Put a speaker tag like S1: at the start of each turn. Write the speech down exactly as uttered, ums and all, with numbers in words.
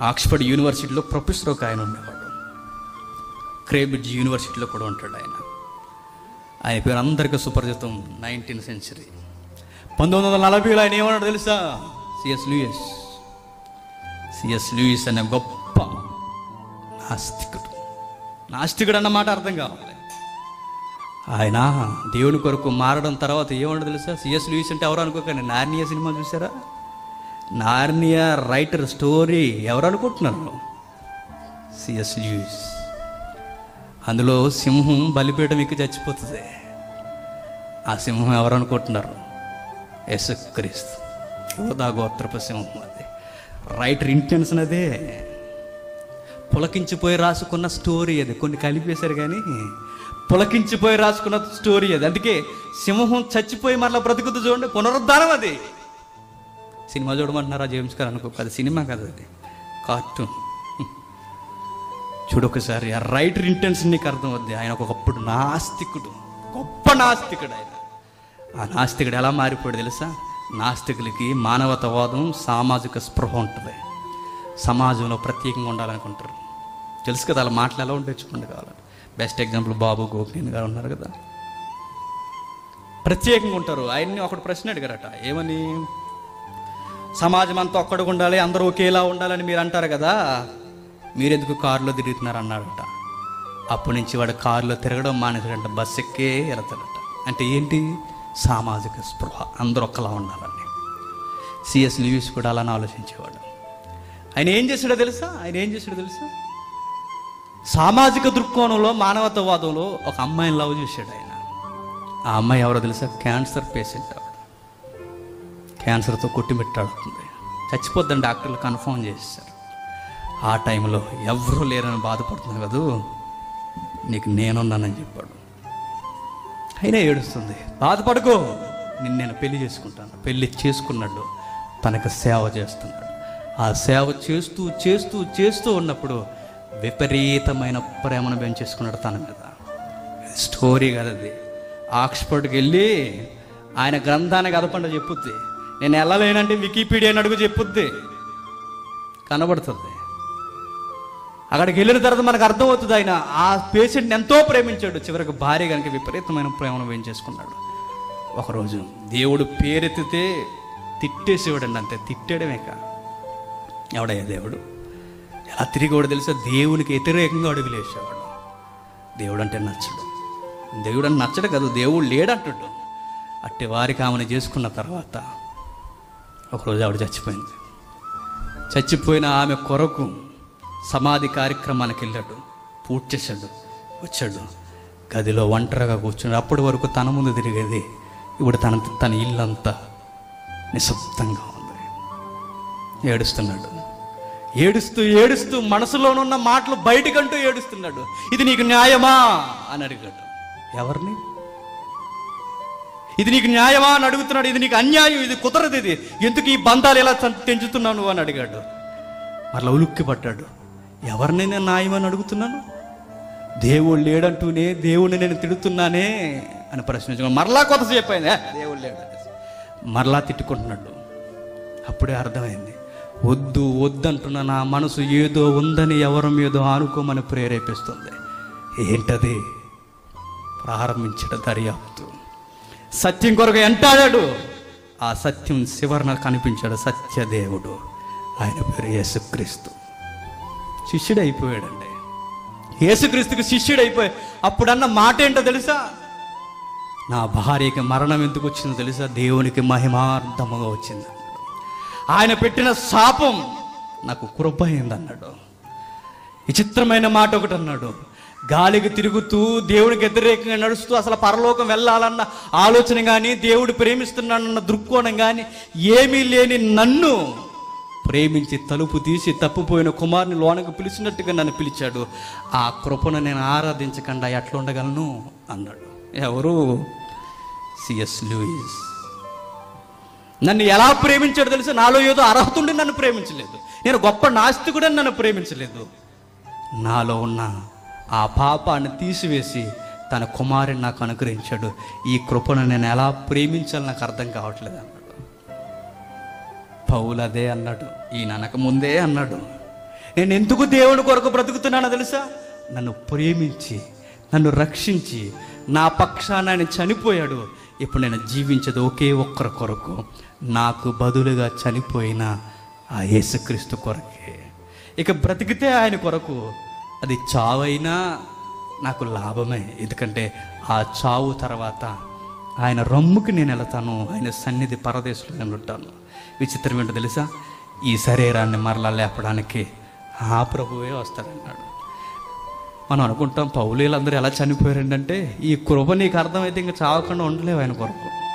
S1: Oxford యూనివర్సిటీలో professor ఒక ఆయన ఉండేవాడు. కేంబ్రిడ్జ్ యూనివర్సిటీలో కూడా ఉంటాడు ఆయన. ఆయన పేరు అందరికీ సుపరిచితం. నైన్టీన్త్ సెంచరీ పంతొమ్మిది వందల నలభైలో ఆయన ఏమన్నాడు తెలుసా? సిఎస్ లూయిస్ సిఎస్ లూయిస్ అనే గొప్ప నాస్తికుడు. నాస్తికుడు అన్నమాట అర్థం కావాలి. ఆయన దేవుని కొరకు మారడం తర్వాత ఏమన్నా తెలుసా? సిఎస్ లూయిస్ అంటే ఎవరు అనుకోకండి, నార్నియా సినిమా చూసారా? నార్నియా రైటర్ స్టోరీ ఎవరు అనుకుంటున్నారు? CS Lewis. అందులో సింహం బలిపీఠం ఎక్కి చచ్చిపోతుంది. ఆ సింహం ఎవరు అనుకుంటున్నారు? యేసుక్రీస్తు. యోధా గోత్రపు సింహం. అది రైటర్ ఇంటెన్షన్. అదే పులకించిపోయి రాసుకున్న స్టోరీ. అది కొన్ని కలిపేశారు కానీ పులకించిపోయి రాసుకున్న స్టోరీ అది. అందుకే సింహం చచ్చిపోయి మరలా బ్రతుకుతూ చూడండి, పునరుద్ధానం. అది సినిమా చూడమంటున్నారా జేమ్స్ గారు అనుకో, అది సినిమా కదా, అది కార్టూన్. చూడొకసారి ఆ రైటర్ ఇంటెన్షన్ నీకు అర్థం అవుద్ది. ఆయన ఒకప్పుడు నాస్తికుడు, గొప్ప నాస్తికుడు. ఆయన ఆ నాస్తికుడు ఎలా మారిపోయాడు తెలుసా? నాస్తికులకి మానవతావాదం, సామాజిక స్పృహ ఉంటుంది. సమాజంలో ప్రత్యేకంగా ఉండాలనుకుంటారు. తెలుసు కదా అలా మాటలు ఎలా ఉంటే చూడండి కావాలంటే. బెస్ట్ ఎగ్జాంపుల్ బాబు గోపిన్ గారు ఉన్నారు కదా, ప్రత్యేకంగా ఉంటారు. ఆయన్ని ఒకటి ప్రశ్న అడిగారట, ఏమని? సమాజం అంతా ఒక్కడిగా ఉండాలి, అందరూ ఒకేలా ఉండాలని మీరు అంటారు కదా, మీరెందుకు కారులో తిరుగుతున్నారు అన్నాడట. అప్పటి నుంచి వాడు కారులో తిరగడం మానేసాడంట, బస్ ఎక్కే వెళ్తాడట. అంటే ఏంటి? సామాజిక స్పృహ, అందరూ ఒక్కలా ఉండాలని. సిఎస్ లూయిస్ కూడా అలానే ఆలోచించేవాడు. ఆయన ఏం చేశాడో తెలుసా? ఆయన ఏం చేశాడో తెలుసా? సామాజిక దృక్కోణంలో, మానవతావాదంలో ఒక అమ్మాయిని లవ్ చేశాడు ఆయన. ఆ అమ్మాయి ఎవరో తెలుసా? Cancer patient. ఆవిడ క్యాన్సర్తో కొట్టిమిట్టాడుతుంది, చచ్చిపోద్దని డాక్టర్లు కన్ఫర్మ్ చేశారు. ఆ టైంలో ఎవరూ లేరని బాధపడుతున్నావు కదా, నీకు నేనున్నానని చెప్పాడు. అయినా ఏడుస్తుంది. బాధపడుకో, నిన్ను నేను పెళ్లి చేసుకుంటాను. పెళ్లి చేసుకున్నాడు, తనకు సేవ చేస్తున్నాడు. ఆ సేవ చేస్తూ చేస్తూ చేస్తూ ఉన్నప్పుడు విపరీతమైన ప్రేమను పెంచేసుకున్నాడు తన మీద. స్టోరీ కదా అది. ఆక్స్ఫర్డ్కి వెళ్ళి ఆయన గ్రంథానికి అదపండ చెప్పుద్ది. నేను వెళ్ళలేనంటే వికీపీడియా అడుగు చెప్పుద్ది, కనబడుతుంది. అక్కడికి వెళ్ళిన తర్వాత మనకు అర్థమవుతుంది ఆయన ఆ పేషెంట్ని ఎంతో ప్రేమించాడు. చివరికి భార్య కనుక విపరీతమైన ప్రేమను పెంచేసుకున్నాడు. ఒకరోజు దేవుడు పేరెత్తితే తిట్టేసేవాడండి, అంతే. తిట్టేయడమే కా ఎవడయ్యా దేవుడు? ఎలా తిరిగేవాడు తెలుసా? దేవునికి వ్యతిరేకంగా అడుగులేసేవాడు. దేవుడు అంటే నచ్చడు. దేవుడు అని నచ్చడు కదా, దేవుడు లేడంటాడు. అట్టి వారికి ఆమెను చేసుకున్న తర్వాత ఒకరోజు ఆవిడ చచ్చిపోయింది. చచ్చిపోయిన ఆమె కొరకు సమాధి కార్యక్రమానికి వెళ్ళాడు, పూజ చేశాడు, వచ్చాడు. గదిలో ఒంటరిగా కూర్చున్నాడు. అప్పటి వరకు తన ముందు తిరిగేది, ఇప్పుడు తన తన ఇల్లంతా నిశ్శబ్దంగా ఉంది. ఏడుస్తున్నాడు. ఏడుస్తూ ఏడుస్తూ మనసులోనున్న మాటలు బయటకంటూ ఏడుస్తున్నాడు. ఇది నీకు న్యాయమా అని అడిగాడు. ఎవరిని? ఇది నీకు న్యాయమా అని అడుగుతున్నాడు. ఇది నీకు అన్యాయం, ఇది కుదరదు, ఇది ఎందుకు ఈ బంధాలు ఎలా తెంచుతున్నావు నువ్వు అని అడిగాడు. మరలా ఉలుక్కి పడ్డాడు. ఎవరిని నేను న్యాయమని అడుగుతున్నాను? దేవుడు లేడంటూనే దేవుడిని నేను తిడుతున్నానే అని ప్రశ్నించుకున్నాను. మరలా కొత్తసేపు అయింది, దేవుడు లేడు, మరలా తిట్టుకుంటున్నాడు. అప్పుడే అర్థమైంది, వద్దు వద్దంటున్న నా మనసు ఏదో ఉందని ఎవరి మీదో ఆనుకోమని ప్రేరేపిస్తుంది. ఏంటది? ప్రారంభించడం దర్యాప్తు. సత్యం కొరకు ఎంటాడాడు. ఆ సత్యం శివరణ కనిపించాడు సత్యదేవుడు. ఆయన పేరు యేసుక్రీస్తు. శిష్యుడు అయిపోయాడండి. యేసుక్రీస్తుకి శిష్యుడు అయిపోయాడు. అప్పుడన్న మాట ఏంటో తెలుసా? నా భార్యకి మరణం ఎందుకు వచ్చిందో తెలుసా? దేవునికి మహిమార్థముగా వచ్చింది. ఆయన పెట్టిన శాపం నాకు కృప అయిందన్నాడు. విచిత్రమైన మాట ఒకటి అన్నాడు. గాలికి తిరుగుతూ దేవుడికి వ్యతిరేకంగా నడుస్తూ అసలు పరలోకం వెళ్ళాలన్న ఆలోచన కానీ, దేవుడు ప్రేమిస్తున్నాడన్న దృక్కోణం కానీ ఏమీ లేని నన్ను ప్రేమించి తలుపు తీసి తప్పిపోయిన కుమారుని లోనకు పిలిచినట్టుగా నన్ను పిలిచాడు. ఆ కృపను నేను ఆరాధించకుండా ఎట్లా ఉండగలను అన్నాడు. ఎవరు? CS Lewis. నన్ను ఎలా ప్రేమించాడు తెలుసు? నాలో ఏదో అర్హత ఉండి నన్ను ప్రేమించలేదు. నేను గొప్ప నాస్తికుడని నన్ను ప్రేమించలేదు. నాలో ఉన్న ఆ పాపాన్ని తీసివేసి తన కుమారుని నాకు అనుగ్రహించాడు. ఈ కృపను నేను ఎలా ప్రేమించాలి నాకు అర్థం కావట్లేదు అన్నాడు. పౌలు అదే అన్నాడు. ఈయన అనక ముందే అన్నాడు, నేను ఎందుకు దేవుని కొరకు బ్రతుకుతున్నానో తెలుసా? నన్ను ప్రేమించి నన్ను రక్షించి నా పక్షాన ఆయన చనిపోయాడు. ఇప్పుడు నేను జీవించేది ఒకే ఒక్కరి కొరకు, నాకు బదులుగా చనిపోయిన ఆ యేసుక్రీస్తు కొరకే. ఇక బ్రతికితే ఆయన కొరకు, అది చావైనా నాకు లాభమే. ఎందుకంటే ఆ చావు తర్వాత ఆయన రొమ్ముకి నేను వెళతాను, ఆయన సన్నిధి పరదేశంలో నేను ఉంటాను. విచిత్రం ఏంటో తెలుసా? ఈ శరీరాన్ని మరలా లేపడానికి ఆ ప్రభువే వస్తాడన్నాడు. మనం అనుకుంటాం పౌలు వీళ్ళందరూ ఎలా చనిపోయారంటే, ఈ కృప నీకు అర్థమైతే ఇంకా చావకుండా ఉండలేవు ఆయన కొరకు.